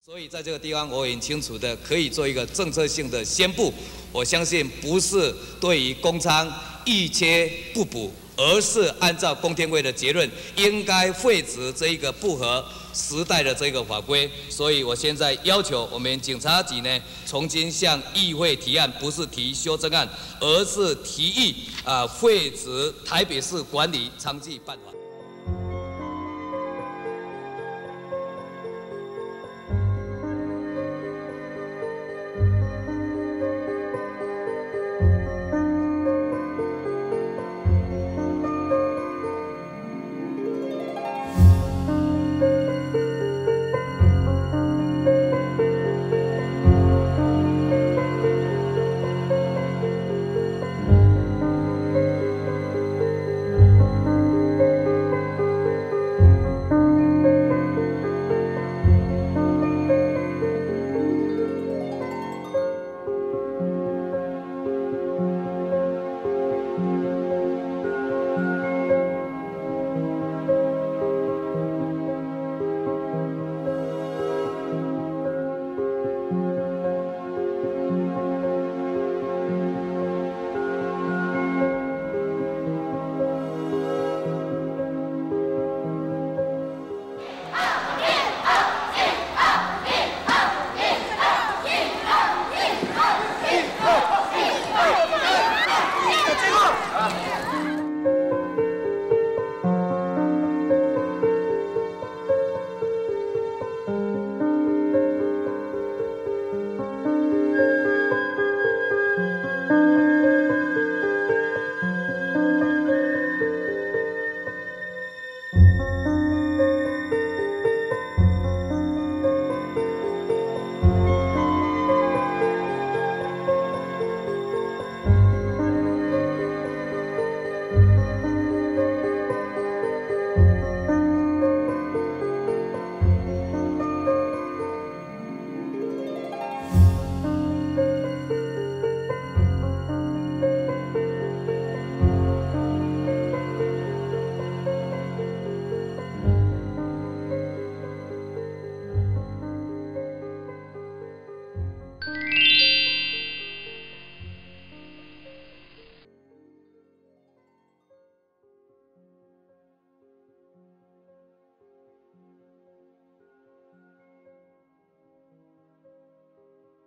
所以在这个地方，我很清楚的可以做一个政策性的宣布。我相信不是对于工商一缺不补，而是按照公听会的结论，应该废止这一个不合时代的这个法规。所以我现在要求我们警察局呢，重新向议会提案，不是提修正案，而是提议废止台北市管理娼妓办法。